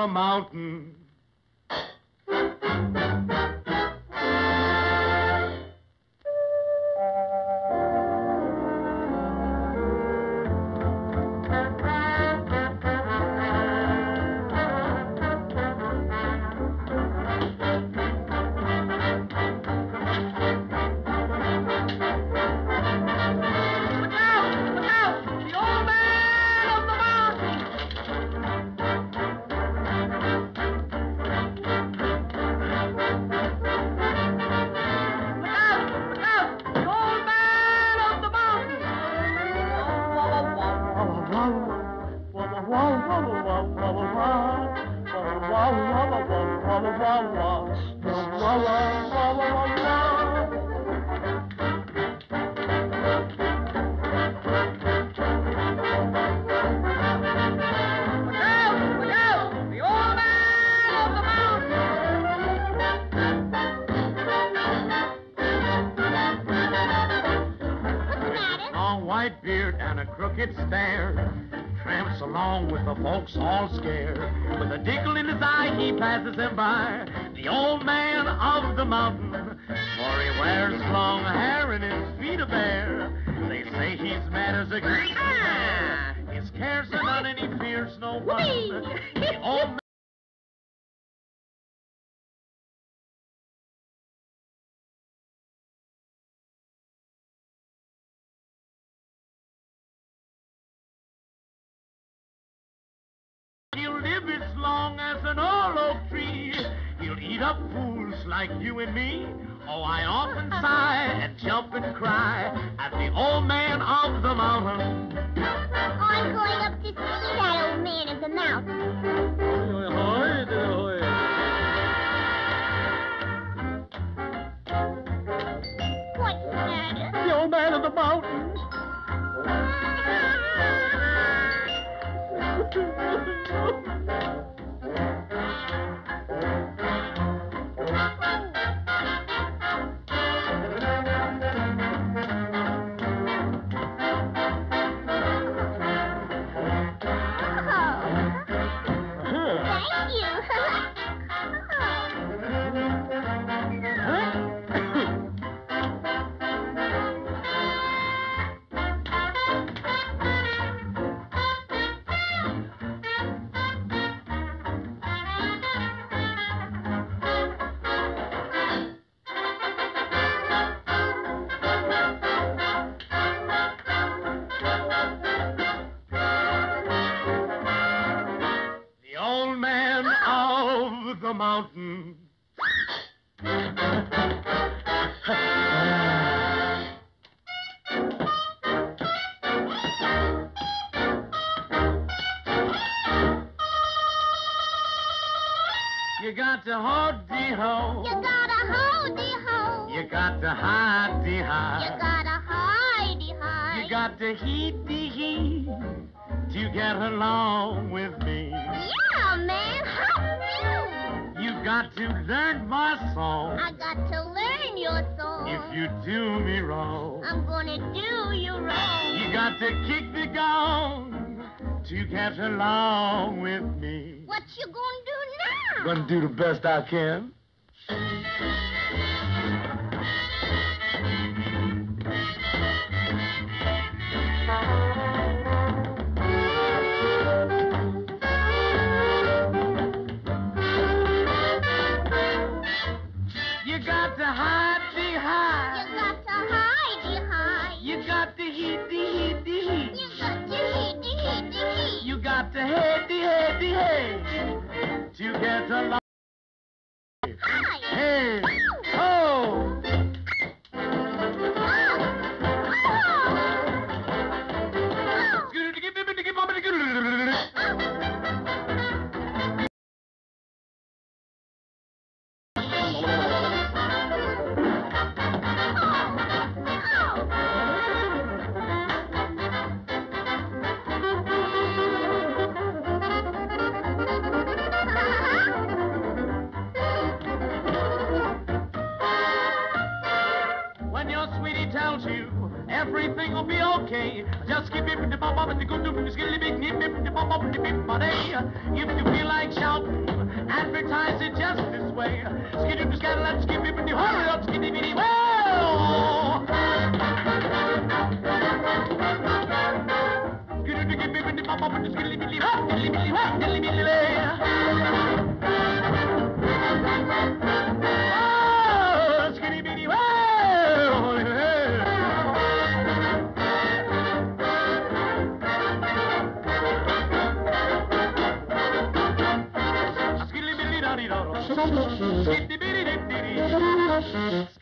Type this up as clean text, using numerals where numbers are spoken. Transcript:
the mountain. White beard and a crooked stare, tramps along with the folks all scared. With a dickle in his eye, he passes him by, the old man of the mountain. For he wears long hair and his feet are bare. They say he's mad as a grizzly bear. His cares are none and he fears no one. The old man he'll live as long as an old oak tree. He'll eat up fools like you and me. Oh, I often sigh and jump and cry at the old man of the mountain. I'm going up to see that old man of the mountain. What's the matter? The old man of the mountain. The mountain. You got to hold-dee-ho. You gotta hold-dee-ho. You got to hide-dee-hide. You gotta hide-dee-hide. You got to heat-dee-heat to get along with me. Yeah, man, how do? You got to learn my song. I got to learn your song. If you do me wrong, I'm gonna do you wrong. you got to kick the gong to get along with me. What you gonna do now? Gonna do the best I can. You got to hide-dee-hide. You got to hide-dee-hide. You got to heat-dee-heat-dee-heat. You got to heat-dee-heat-dee-heat. You got to head-dee-head-dee-head to get along. Hi. Hey, ho! tells you everything will be okay. Just keep it in the bum and the good news, get a big nip in the bum If you feel like shouting, advertise it just this way. Skiddy, scatterlap, skiddy, hurry up, skiddy, bitty, well. Skiddy, skiddy, bitty, pop up, skiddy, bitty, hop, dilly, bitty, hop, dilly, bitty, lay. Oh, skiddy, bitty, well. Skiddy, bitty,